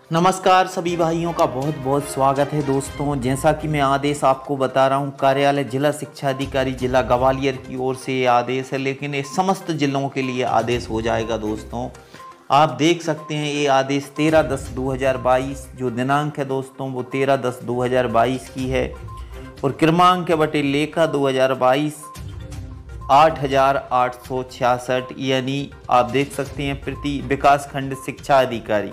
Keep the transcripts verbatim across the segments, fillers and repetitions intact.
नमस्कार सभी भाइयों का बहुत बहुत स्वागत है दोस्तों। जैसा कि मैं आदेश आपको बता रहा हूं, कार्यालय जिला शिक्षा अधिकारी जिला ग्वालियर की ओर से ये आदेश है, लेकिन ये समस्त जिलों के लिए आदेश हो जाएगा दोस्तों। आप देख सकते हैं ये आदेश तेरह दस दो हज़ार बाईस जो दिनांक है दोस्तों वो तेरह दस दो हज़ार बाईस की है और क्रमांक है बटे लेखा दो हज़ार बाईस आठ हज़ार आठ सौ छियासठ, यानी आप देख सकते हैं प्रति विकासखंड शिक्षा अधिकारी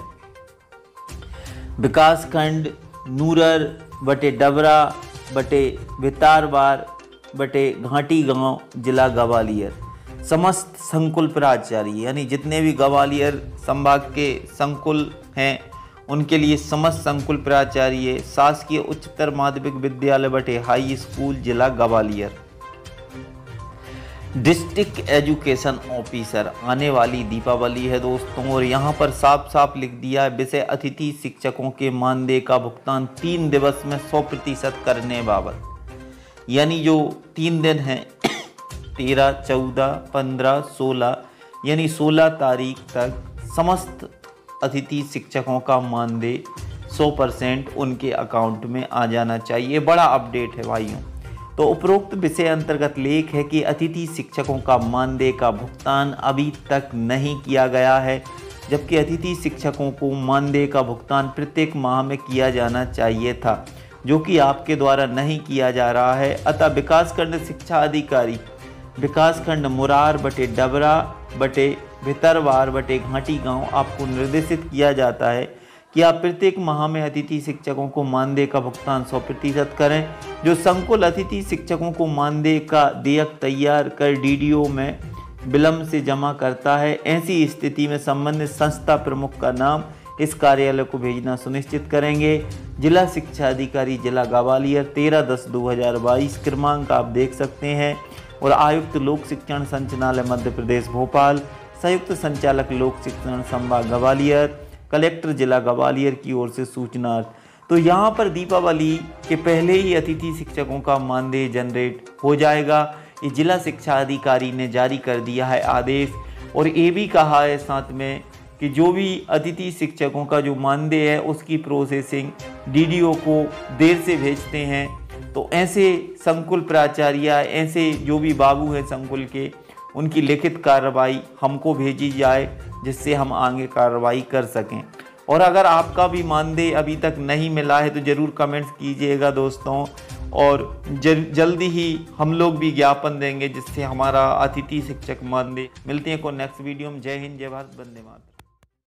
विकासखंड नूरर बटे डबरा बटे भितारवार बटे घाटी गांव जिला ग्वालियर समस्त संकुल प्राचार्य, यानी जितने भी ग्वालियर संभाग के संकुल हैं उनके लिए समस्त संकुल प्राचार्य शासकीय उच्चतर माध्यमिक विद्यालय बटे हाई स्कूल जिला ग्वालियर डिस्ट्रिक्ट एजुकेशन ऑफिसर। आने वाली दीपावली है दोस्तों और यहाँ पर साफ साफ लिख दिया है विषय अतिथि शिक्षकों के मानदेय का भुगतान तीन दिवस में सौ प्रतिशत करने बाबत, यानी जो तीन दिन हैं तेरह चौदह पंद्रह सोलह यानी सोलह तारीख तक समस्त अतिथि शिक्षकों का मानदेय सौ परसेंट उनके अकाउंट में आ जाना चाहिए। बड़ा अपडेट है भाइयों। तो उपरोक्त विषय अंतर्गत लेख है कि अतिथि शिक्षकों का मानदेय का भुगतान अभी तक नहीं किया गया है, जबकि अतिथि शिक्षकों को मानदेय का भुगतान प्रत्येक माह में किया जाना चाहिए था, जो कि आपके द्वारा नहीं किया जा रहा है। अतः विकासखंड शिक्षा अधिकारी विकासखंड मुरार बटे डबरा बटे भितरवार बटे घाटी गांव आपको निर्देशित किया जाता है कि आप प्रत्येक माह में अतिथि शिक्षकों को मानदेय का भुगतान सौ प्रतिशत करें। जो संकुल अतिथि शिक्षकों को मानदेय का देयक तैयार कर डीडीओ में विलम्ब से जमा करता है, ऐसी स्थिति में संबंधित संस्था प्रमुख का नाम इस कार्यालय को भेजना सुनिश्चित करेंगे। जिला शिक्षा अधिकारी जिला ग्वालियर तेरह दस दो हज़ार बाईस क्रमांक आप देख सकते हैं और आयुक्त लोक शिक्षण संचालनालय मध्य प्रदेश भोपाल, संयुक्त संचालक लोक शिक्षण संभाग ग्वालियर, कलेक्टर जिला ग्वालियर की ओर से सूचना। तो यहाँ पर दीपावली के पहले ही अतिथि शिक्षकों का मानदेय जनरेट हो जाएगा। ये जिला शिक्षा अधिकारी ने जारी कर दिया है आदेश और ये भी कहा है साथ में कि जो भी अतिथि शिक्षकों का जो मानदेय है उसकी प्रोसेसिंग डीडीओ को देर से भेजते हैं, तो ऐसे संकुल प्राचार्य ऐसे जो भी बाबू हैं संकुल के उनकी लिखित कार्रवाई हमको भेजी जाए, जिससे हम आगे कार्रवाई कर सकें। और अगर आपका भी मानदेय अभी तक नहीं मिला है तो ज़रूर कमेंट्स कीजिएगा दोस्तों, और जल्दी ही हम लोग भी ज्ञापन देंगे जिससे हमारा अतिथि शिक्षक मानदेय। मिलते हैं को नेक्स्ट वीडियो में। जय हिंद, जय भारत, वंदे मातरम।